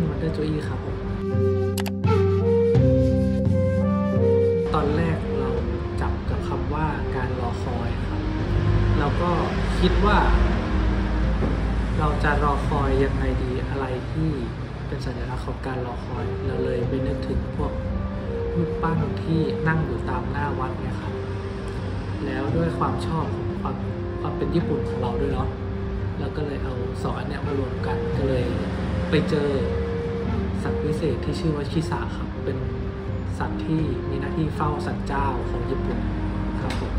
Wonder Joy ครับผมตอนแรกเราจับกับคำว่าการรอคอยครับเราก็คิดว่าเราจะรอคอยยังไงดีอะไรที่เป็นสัญลักษณ์ของการรอคอยเราเลยไปนึกถึงพวกรูปปั้นที่นั่งอยู่ตามหน้าวัดเนี่ยครับแล้วด้วยความชอบของความเป็นญี่ปุ่นของเราด้วยเนาะเราก็เลยเอาสองอันเนี้ยมารวมกันก็เลยไปเจอสัตว์วิเศษที่ชื่อว่าชิสะครับเป็นสัตว์ที่มีหน้าที่เฝ้าศาลเจ้าของญี่ปุ่นครับผม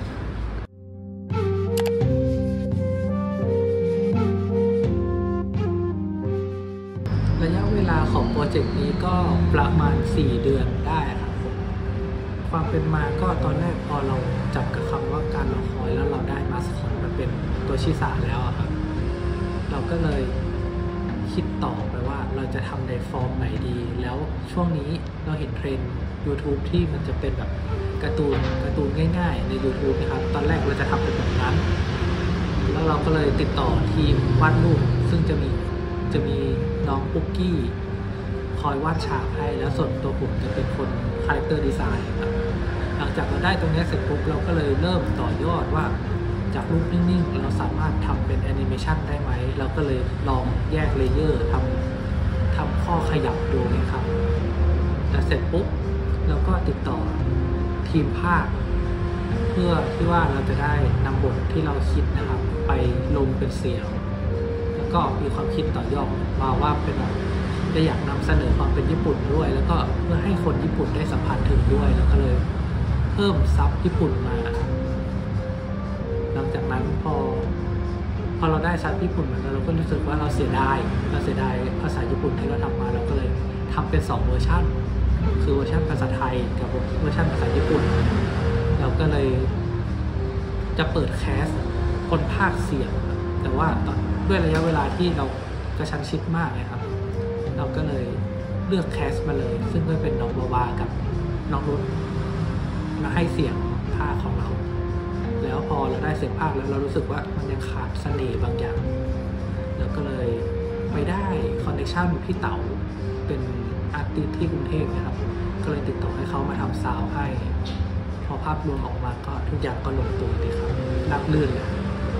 ระยะเวลาของโปรเจกต์นี้ก็ประมาณ4 เดือนได้ครับผมความเป็นมาก็ตอนแรกพอเราจับกับคำว่าการรอคอยแล้วเราได้มาสคอตมาเป็นตัวชิสะแล้วครับเราก็เลยคิดต่อไปว่าเราจะทำในฟอร์มไหนดีแล้วช่วงนี้เราเห็นเทรนด์ YouTube ที่มันจะเป็นแบบการ์ตูนง่ายๆใน YouTube นะครับตอนแรกเราจะทำเป็นแบบนั้นแล้วเราก็เลยติดต่อทีมวาดรูปซึ่งจะมีน้องปุ๊กกี้คอยวาดฉากให้แล้วส่วนตัวผมจะเป็นคนคาแรคเตอร์ดีไซน์ครับหลังจากเราได้ตรงนี้เสร็จปุ๊บเราก็เลยเริ่มต่อยอดว่าจากรูปนิ่งๆเราสามารถทำเป็นแอนิเมชันได้ไหมเราก็เลยลองแยกเลเยอร์ทำข้อขยับดูนะครับแต่เสร็จปุ๊บเราก็ติดต่อทีมภาคเพื่อที่ว่าเราจะได้นำบทที่เราคิดนะครับไปลงเป็นเสียงแล้วก็มีความคิดต่อยอดมาว่าเป็นจะอยากนำเสนอความเป็นญี่ปุ่นด้วยแล้วก็เพื่อให้คนญี่ปุ่นได้สัมผัสถึงด้วยแล้วก็เลยเพิ่มซับญี่ปุ่นมาหลังจากนั้นพอเราได้ซับญี่ปุ่นมาแล้วเราก็รู้สึกว่าเราเสียดายภาษาญี่ปุ่นที่เราทำมาเราก็เลยทำเป็น2 เวอร์ชันคือเวอร์ชันภาษาไทยกับเวอร์ชันภาษาญี่ปุ่นเราก็เลยจะเปิดแคสคนภาคเสียงแต่ว่าด้วยระยะเวลาที่เรากระชั้นชิดมากนะครับเราก็เลยเลือกแคสมาเลยซึ่งก็เป็นน้องบาวากับน้องรุ่นมาให้เสียงภาคของเราแล้วพอเราได้เสียงภาคแล้วเรารู้สึกว่ามันยังขาดเสน่ห์บางอย่างแล้วก็เลยไปได้คอนเนคชั่นพี่เต๋าเป็นอาร์ติสต์ที่กรุงเทพนะครับก็เลยติดต่อให้เขามาทำซาวด์ให้พอภาพรวมออกมาก็ทุกอย่างก็ลงตัวดีครับราบรื่นเลย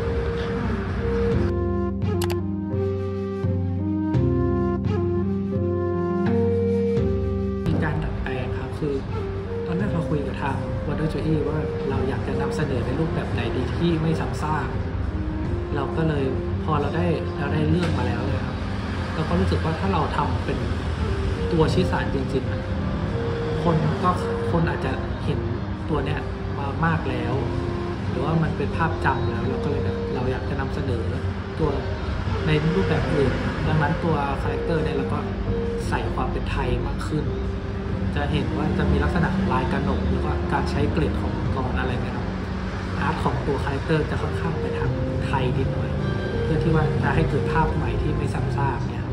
มีการดัดแปลงครับคือตอนแรกเราคุยกับทาง Wonder Joy ว่าเราอยากจะนำเสนอในรูปแบบไหนดีที่ไม่ซ้ำซากเราก็เลยพอเราได้เรื่องมาแล้วเลยครับเราก็รู้สึกว่าถ้าเราทำเป็นตัวชิสะจริงๆคนอาจจะเห็นตัวเนี้ยมามากแล้วหรือว่ามันเป็นภาพจำแล้วเราก็เลยแบบเราอยากจะนำเสนอตัวในรูปแบบอื่นดังนั้นตัวคาแรคเตอร์เนี่ยเราก็ใส่ความเป็นไทยมากขึ้นจะเห็นว่าจะมีลักษณะลายกระหนกหรือว่าการใช้เกล็ดของกรอะไรนะครับอาร์ตของตัวคาแรคเตอร์จะค่อนข้างไปทางไทยนิดหน่อยเพื่อที่ว่าจะให้เกิดภาพใหม่ที่ไม่ซ้ำซากเนี่ย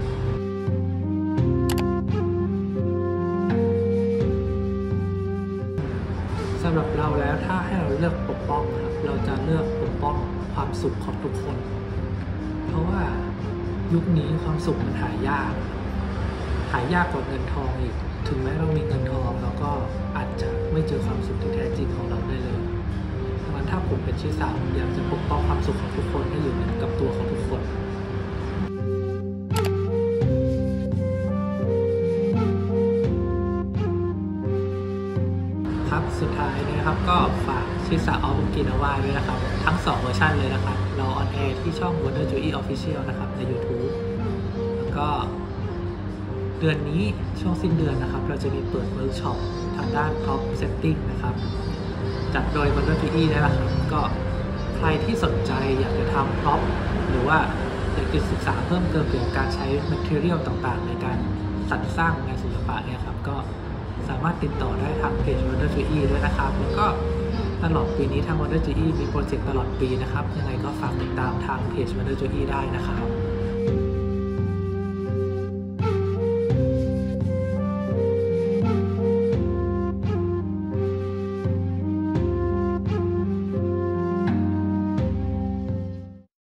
สำหรับเราแล้วถ้าให้เราเลือกปกป้องครับเราจะเลือกปกป้องความสุขของทุกคนเพราะว่ายุคนี้ความสุขมันหายากกว่าเงินทองอีกถึงแม้เรามีเงินทองเราก็อาจจะไม่เจอความสุขที่แท้จริงของเราได้เลยดังนั้นถ้าผมเป็นชิสะอยากจะปกป้องความสุขของทุกคนให้อยู่กับตัวของทุกคนครับสุดท้ายนะครับก็ฝากชิสะออฟโอกินาวาด้วยนะครับทั้ง2 เวอร์ชันเลยนะครับเราออนแอร์ที่ช่อง Wonder Joy Official นะครับใน YouTube แล้วก็เดือนนี้ช่วงสิ้นเดือนนะครับเราจะมีเปิดเวิร์กช็อปทางด้าน Prop Setting นะครับจัดโดย Wonder Joy นี่แหละครับก็ใครที่สนใจอยากจะทำ Prop หรือว่าอยากจะศึกษาเพิ่มเติมเกี่ยวกับการใช้ Material ต่างๆในการสรรสร้างงานศิลปะเนี่ยครับก็สามารถติดต่อได้ทางเพจ Wonder Joy ด้วยนะครับแล้วก็ตลอดปีนี้ทาง Wonder Joy มีโปรเจกต์ตลอดปีนะครับยังไงก็ฝากติดตามทางเพจ Wonder Joy ได้นะครับ